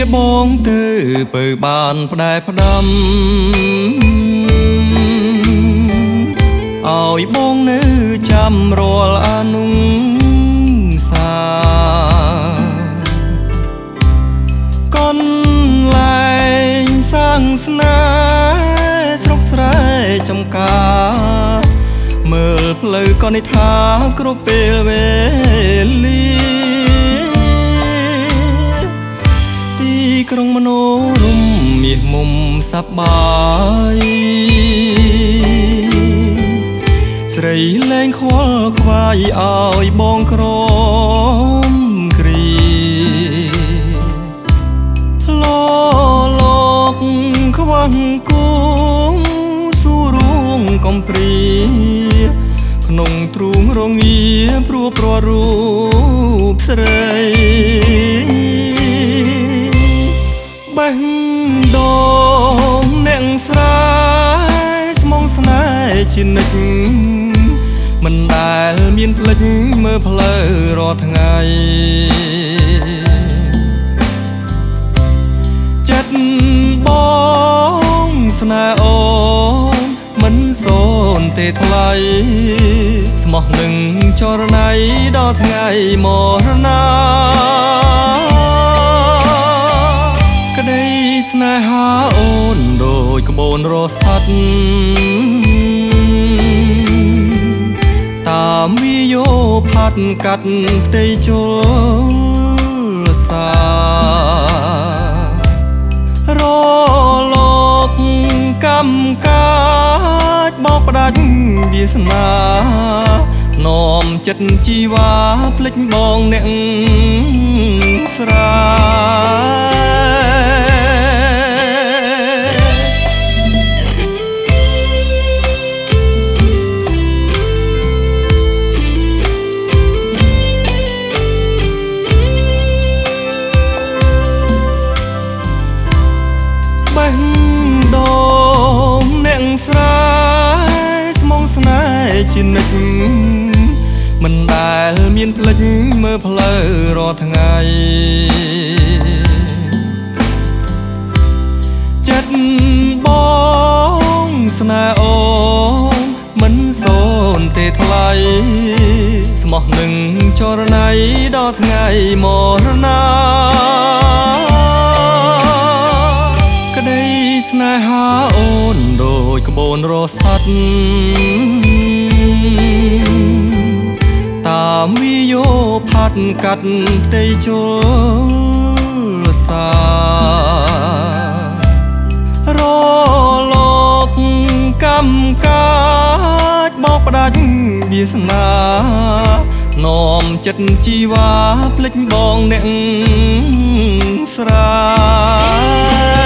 បងទៅបើបានផ្ដែផ្ដាំឲ្យបងនៅចាំរាល់អនុសាកូនលែងសាំងស្នេហ៍ស្រុកស្រែចំការមើលផ្លូវកនិដ្ឋាគ្រប់ពេលវេលាទីក្រុងមនោរម្យមាសមុំសប្បាយស្រីលែងខ្វល់ខ្វាយឲ្យបងក្រមគ្រីឡលោកខ្វះគូស៊ូរួងកំព្រីក្នុងទ្រូងរងាព្រោះប្ររូបស្រីបេះដូងអ្នកស្រែស្មងស្នេហ៍ជានិច្ចមិនដែលមានផ្លិចមើលផ្លូវរាល់ថ្ងៃចិត្តបងស្នេហ៍អូនមិនសូនទេថ្លៃស្មោះនឹងចរណៃដល់ថ្ងៃមរណាក្តីស្នេហាអូនដូចក្បូនរសាត់តាមវិយោផាត់កាត់ផ្ទៃជលសារលោកកម្មកាចបោកផ្ដាច់វាសនានាំចិត្តជីវ៉ាភ្លេចបងអ្នកស្រែបេះដូងអ្នកស្រែស្មងស្នេហ៍ជានិច្ចមិនដែលមានផ្លិចមើលផ្លូវរាល់ថ្ងៃចិត្តបងស្នេហ៍អូនមិនសូនទេថ្លៃស្មោះនឹងចរណៃដល់ថ្ងៃមរណាក្តីស្នេហាអូនដូចក្បូនរសាត់តាមវិយោផាត់កាត់ផ្ទៃជលសារលោកកម្មកាចបោកផ្ដាច់វាសនានាំចិត្តជីវ៉ាភ្លេចបងអ្នកស្រែ